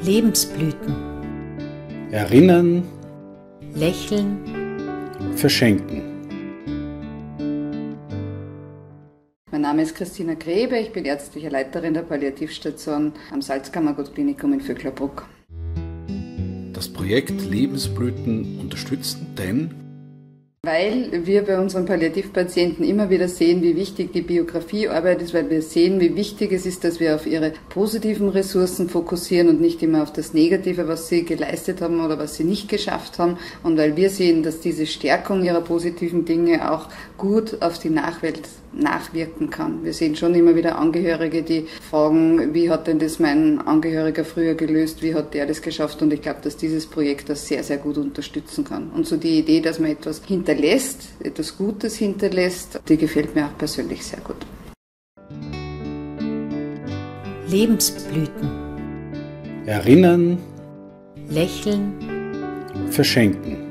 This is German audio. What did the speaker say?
Lebensblüten. Erinnern, Lächeln, verschenken. Mein Name ist Christina Grebe, ich bin ärztliche Leiterin der Palliativstation am Salzkammergut-Klinikum in Vöcklerbruck. Das Projekt Lebensblüten unterstützen, denn Weil wir bei unseren Palliativpatienten immer wieder sehen, wie wichtig die Biografiearbeit ist, weil wir sehen, wie wichtig es ist, dass wir auf ihre positiven Ressourcen fokussieren und nicht immer auf das Negative, was sie geleistet haben oder was sie nicht geschafft haben. Und weil wir sehen, dass diese Stärkung ihrer positiven Dinge auch gut auf die Nachwelt nachwirken kann. Wir sehen schon immer wieder Angehörige, die fragen, wie hat denn das mein Angehöriger früher gelöst, wie hat der das geschafft? Und ich glaube, dass dieses Projekt das sehr, sehr gut unterstützen kann. Und so die Idee, dass man etwas hinterlässt, etwas Gutes hinterlässt, die gefällt mir auch persönlich sehr gut. Lebensblüten. Erinnern, Lächeln, verschenken.